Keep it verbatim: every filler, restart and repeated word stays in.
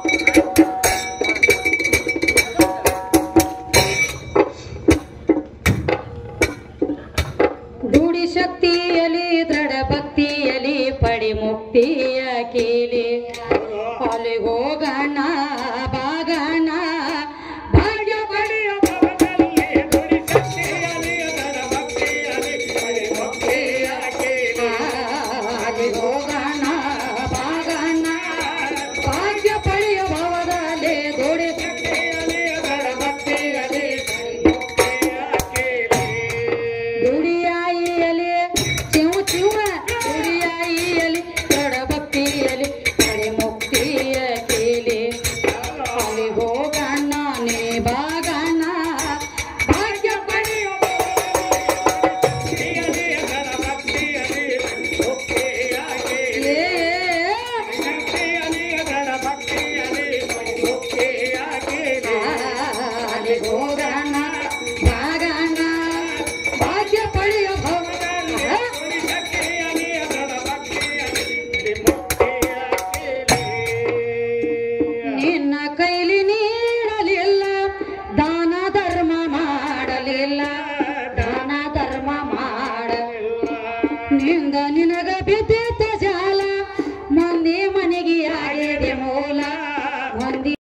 ದುಡಿ ಶಕ್ತಿಯಲಿ ದೃಢ ಭಕ್ತಿಯಲಿ ಪಡಿ ಮುಕ್ತಿಯ ಕೇಳಿ ಅಲ್ಲಿ ಹೋಗೋಣ ಬಾಗಣ ಭಾಗ್ಯ ಪಡೆಯ ಭವದಲ್ಲಿ ದುಡಿ ಶಕ್ತಿಯಲಿ ದೃಢ ಭಕ್ತಿಯಲಿ ಪಡಿ ಮುಕ್ತಿಯ ಕೇಳಿ ಅಲ್ಲಿ ಹೋಗೋಣ ಬಾಗಣ ಭಾಗ್ಯ ಪಡೆಯ ಭವದಲ್ಲಿ ದುಡಿ ಶಕ್ತಿಯಲಿ ದೃಢ ಭಕ್ತಿಯಲಿ ಪಡಿ ಮುಕ್ತಿಯ ಕೇಳಿ ದುಡಿಯಾಯಿಯಲಿ ಚಿವ ಚಿವ ದುಡಿಯಾಯಿಯಲಿ ದೃಢ ಭಕ್ತಿಯಲಿ ಪಡಿ ಮುಕ್ತಿಯ ಕೇಳಿ ಅಲ್ಲಿ ಹೋಗೋಣ ನೀ ಬಾಗಣ ಭಾಗ್ಯ ಪಡೆಯ ಅಲ್ಲಿ ಹೋಗೋಣ ಬಾಗಣ ಭಾಗ್ಯ ಪಡೆಯ ನಿನ್ನ ಕೈಲಿ ನೀಡಲಿಲ್ಲ ದಾನ ಧರ್ಮ ಮಾಡಲಿಲ್ಲ ದಾನ ಧರ್ಮ ಮಾಡಲಿಲ್ಲ ನಿಂದ ನಿನಗ ಬಿದ್ದ